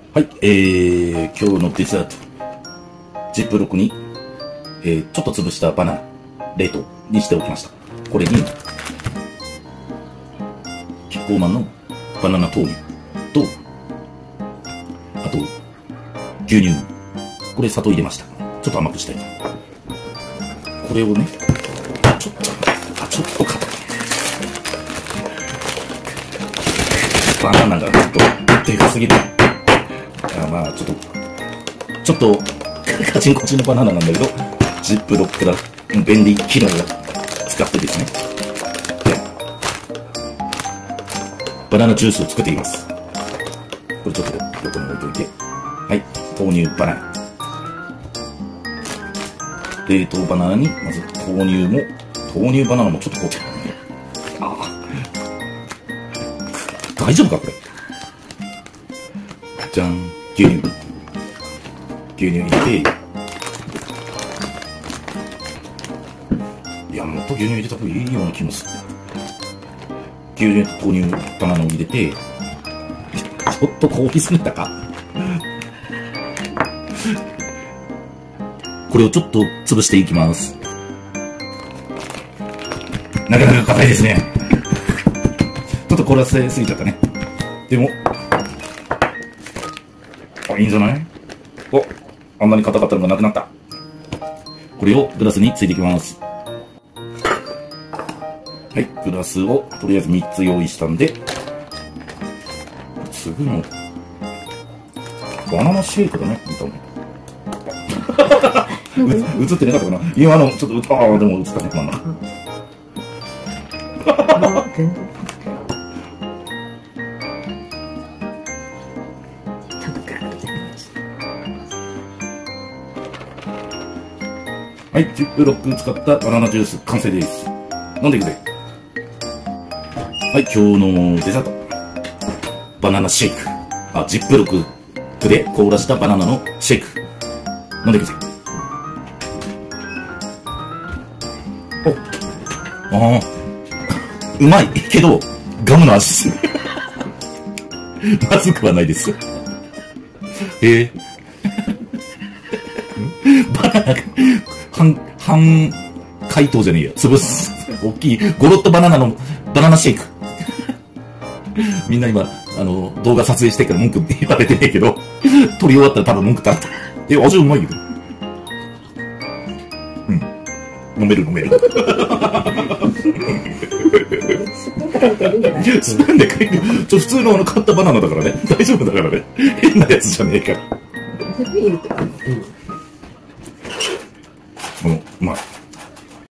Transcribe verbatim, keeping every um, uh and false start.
はい、えー、今日のデザート。ジップロックに、えー、ちょっと潰したバナナ、冷凍にしておきました。これに、キッコーマンのバナナ豆乳と、あと、牛乳。これ砂糖入れました。ちょっと甘くしたい。これをね、ちょっと、あ、ちょっと硬い。バナナがちょっとでかすぎる。あ、まあ、ちょっと、ちょっと、カチンコチンのバナナなんだけど、ジップロックだ、便利機能を使ってですね、バナナジュースを作っています。これちょっと横に置いといて、はい、豆乳バナナ。冷凍バナナに、まず豆乳も、豆乳バナナもちょっとこう、ああ、大丈夫かこれ。じゃん、牛乳。牛乳入れて、いや、もっと牛乳入れた方がいいような気もする。牛乳と豆乳、バナナを入れて、ちょっとコーヒーすぎたかこれをちょっと潰していきます。なかなか硬いですね。ちょっと凍らせすぎちゃったね。でも、あ、いいんじゃない？お、あんなに硬かったのがなくなった。これをグラスについていきます。はい、グラスをとりあえずみっつ用意したんで、次の、バナナシェイクだね、見た目。映ってなかったかな今の、ちょっと、ああ、でも映ったね、真ん中。はい、ジップロック使ったバナナジュース完成です。飲んでいくぜ。はい、今日のデザート。バナナシェイク。あ、ジップロックで凍らしたバナナのシェイク。飲んでいくぜ。お、ああ、うまいけど、ガムの味ですね。まずくはないです。えー、バナナが、半、半解凍じゃねえよ。潰す。大きい、ゴロッとバナナの、バナナシェイク。みんな今、あの、動画撮影してから文句言われてねえけど、撮り終わったら多分文句だった。え、味うまいよ。うん。飲める飲める。スプーンでかいてる。ちょ、普通のあの、買ったバナナだからね。大丈夫だからね。変なやつじゃねえから。うん、うまい。